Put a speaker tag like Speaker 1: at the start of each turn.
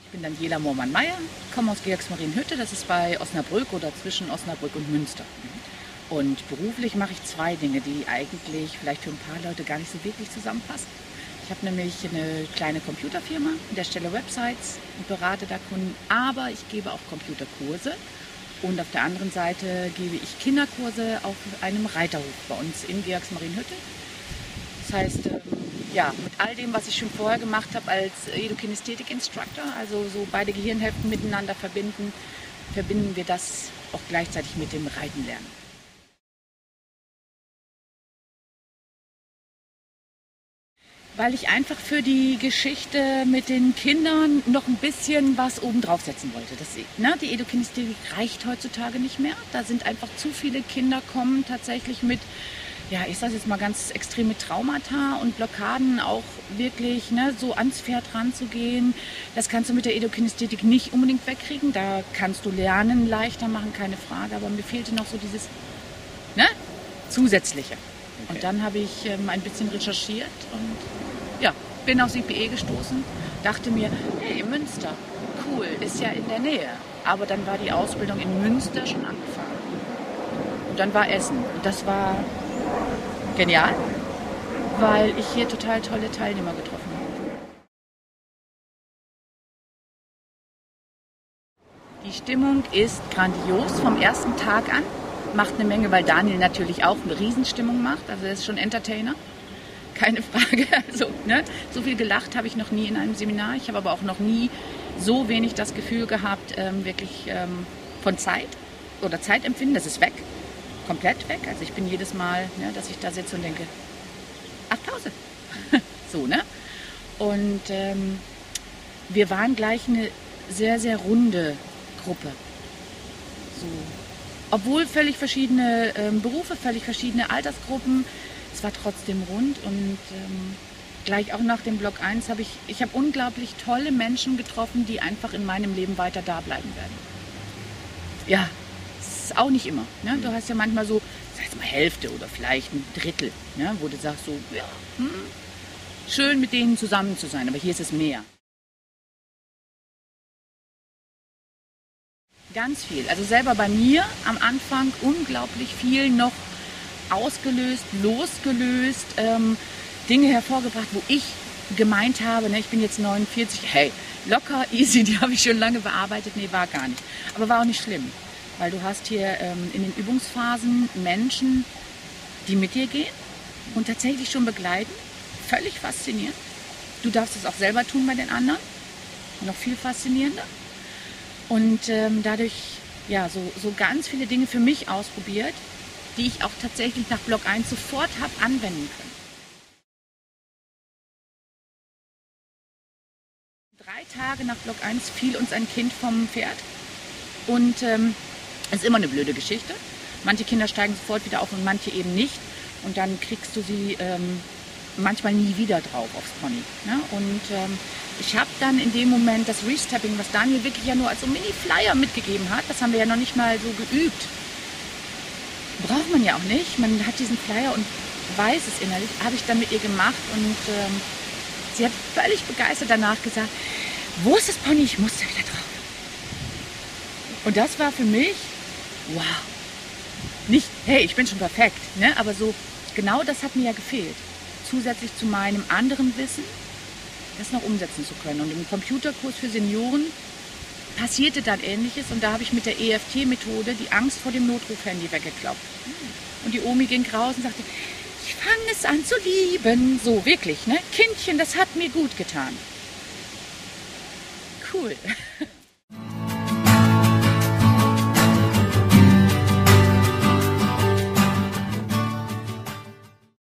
Speaker 1: Ich bin Daniela Mohrmann-Meyer, komme aus Georgsmarienhütte, das ist bei Osnabrück oder zwischen Osnabrück und Münster. Und beruflich mache ich zwei Dinge, die eigentlich vielleicht für ein paar Leute gar nicht so wirklich zusammenpassen. Ich habe nämlich eine kleine Computerfirma, an der Stelle Websites und berate da Kunden, aber ich gebe auch Computerkurse. Und auf der anderen Seite gebe ich Kinderkurse auf einem Reiterhof bei uns in Georgsmarienhütte. Das heißt, ja, mit all dem, was ich schon vorher gemacht habe als Edukinesthetik-Instructor, also so beide Gehirnhälften miteinander verbinden wir das auch gleichzeitig mit dem Reitenlernen. Weil ich einfach für die Geschichte mit den Kindern noch ein bisschen was obendrauf setzen wollte. Die Edukinesthetik reicht heutzutage nicht mehr. Da sind einfach zu viele Kinder kommen tatsächlich mit, ja, ich sage jetzt mal ganz extrem mit Traumata und Blockaden auch wirklich so ans Pferd ranzugehen. Das kannst du mit der Edukinesthetik nicht unbedingt wegkriegen. Da kannst du Lernen leichter machen, keine Frage. Aber mir fehlte noch so dieses Zusätzliche. Okay. Und dann habe ich ein bisschen recherchiert und ja, bin aufs IPE gestoßen, dachte mir, hey, Münster, cool, ist ja in der Nähe. Aber dann war die Ausbildung in Münster schon angefangen. Und dann war Essen. Und das war genial, weil ich hier total tolle Teilnehmer getroffen habe. Die Stimmung ist grandios vom ersten Tag an. Macht eine Menge, weil Daniel natürlich auch eine Riesenstimmung macht. Also er ist schon Entertainer. Keine Frage. Also, so viel gelacht habe ich noch nie in einem Seminar. Ich habe aber auch noch nie so wenig das Gefühl gehabt, wirklich von Zeit oder Zeitempfinden. Das ist weg. Komplett weg. Also ich bin jedes Mal, dass ich da sitze und denke, ach, Pause. So, ne? Und wir waren gleich eine sehr, sehr runde Gruppe. So. Obwohl völlig verschiedene Berufe, völlig verschiedene Altersgruppen. Es war trotzdem rund und gleich auch nach dem Block 1 habe ich habe unglaublich tolle Menschen getroffen, die einfach in meinem Leben weiter da bleiben werden. Ja, das ist auch nicht immer. Ne? Du hast ja manchmal so, sag jetzt mal Hälfte oder vielleicht ein Drittel, wo du sagst so, ja, schön mit denen zusammen zu sein, aber hier ist es mehr. Ganz viel. Also selber bei mir am Anfang unglaublich viel noch ausgelöst, losgelöst, Dinge hervorgebracht, wo ich gemeint habe, ich bin jetzt 49, hey, locker, easy, die habe ich schon lange bearbeitet. Nee, war gar nicht. Aber war auch nicht schlimm, weil du hast hier in den Übungsphasen Menschen, die mit dir gehen und tatsächlich schon begleiten. Völlig faszinierend. Du darfst es auch selber tun bei den anderen. Noch viel faszinierender. Und dadurch, ja, so ganz viele Dinge für mich ausprobiert, die ich auch tatsächlich nach Block 1 sofort habe anwenden können. 3 Tage nach Block 1 fiel uns ein Kind vom Pferd. Und es ist immer eine blöde Geschichte. Manche Kinder steigen sofort wieder auf und manche eben nicht. Und dann kriegst du sie manchmal nie wieder drauf aufs Pony. Ne? Und ich habe dann in dem Moment das Restepping, was Daniel wirklich ja nur als so Mini-Flyer mitgegeben hat, das haben wir ja noch nicht mal so geübt. Braucht man ja auch nicht. Man hat diesen Flyer und weiß es innerlich. Habe ich dann mit ihr gemacht und sie hat völlig begeistert danach gesagt, wo ist das Pony? Ich muss da wieder drauf. Und das war für mich, wow. Nicht, hey, ich bin schon perfekt, aber so, genau das hat mir ja gefehlt. Zusätzlich zu meinem anderen Wissen, das noch umsetzen zu können. Und im Computerkurs für Senioren passierte dann Ähnliches und da habe ich mit der EFT-Methode die Angst vor dem Notruf-Handy weggeklopft. Und die Omi ging raus und sagte, ich fange es an zu lieben. So, wirklich, Kindchen, das hat mir gut getan. Cool.